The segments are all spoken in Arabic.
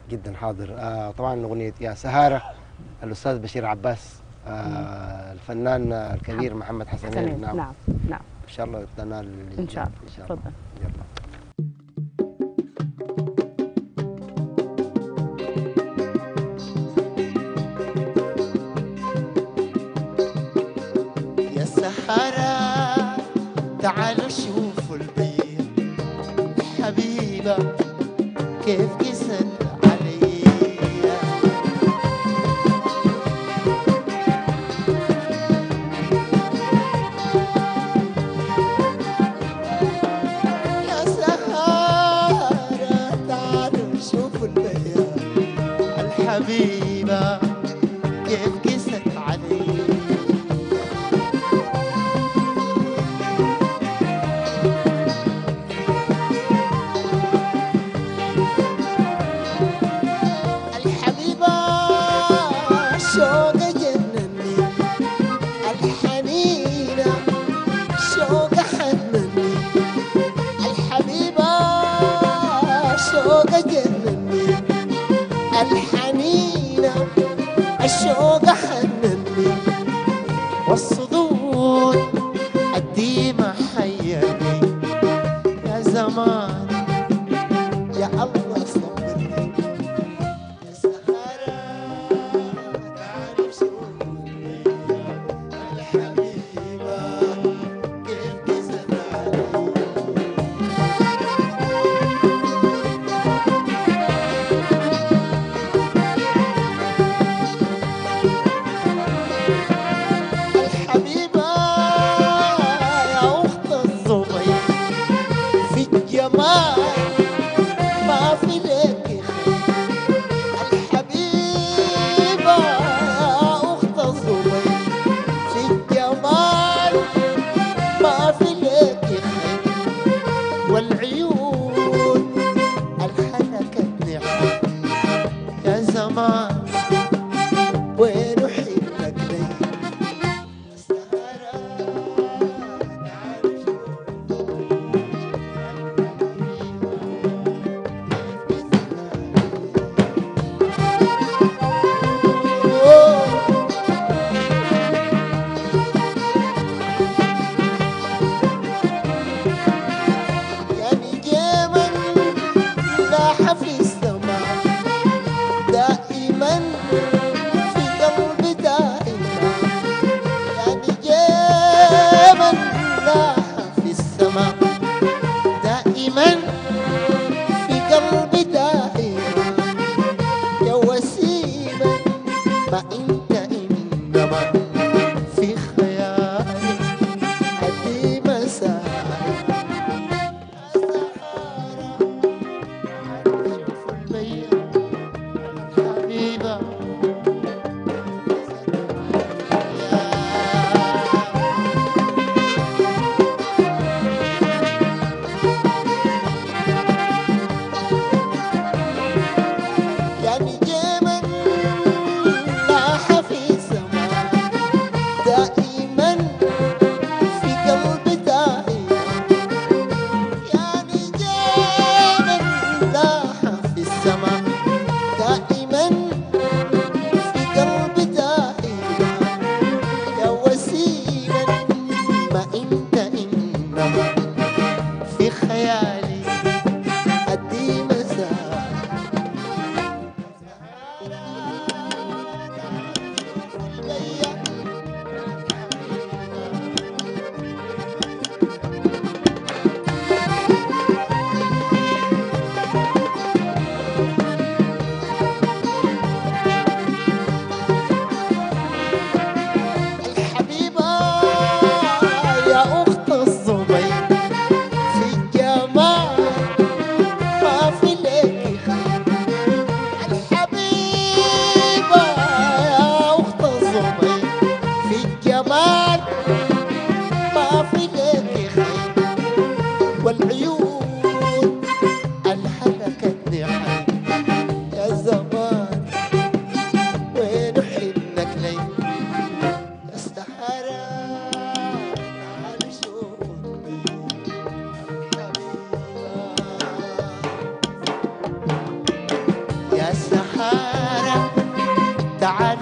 جدا حاضر. طبعا اغنيه يا سهاره الاستاذ بشير عباس، الفنان الكبير محمد حسنين. نعم نعم نعم ان شاء الله تنال ان شاء الله. ان شاء الله. تفضل. يلا. يا سحرة تعالوا شوفوا البيت حبيبة كيف قست علي. يا سحرة تعالوا شوفوا البيت الحبيبة كيف قست علي. الحبيبة شوق جنني، الحنينة شوق حنني. الحبيبة شوق جنني، الحنينة الشوق حنني. والصدود الديمة حيرني. يا زمان يا الله صبرني. يا سهرة تعالوا شوفوا الحبيبة كيف قست علي. الحبيبة يا أخت الزبير في الجمال ما في لك خير. الحبيبة يا أخت الزبير في الجمال ما في لك خير. والعيون الحلقت نعم. يا زمان وين حلك لي. السهرة تعالوا شوفوا يا نجما لاح في السماء دائما في قلبي دائما. يا نجما لاح في السماء دائما في قلبي دائما. يا وسيما ما انت انما في خيالي ادي مساعي. يا سحارة شوفوا البيت حبيبة يا نجما لاح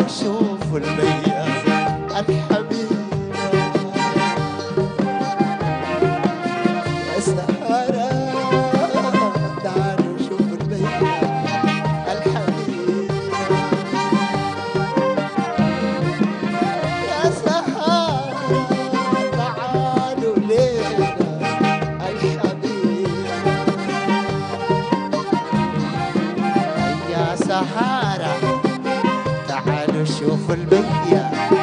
شوفوا البيا الحبيبة يا سهرة تعالوا شوفوا البيا الحبيبة يا سهرة تعالوا لينا الحبيبة يا سهرة تعالوا شوفوا البيا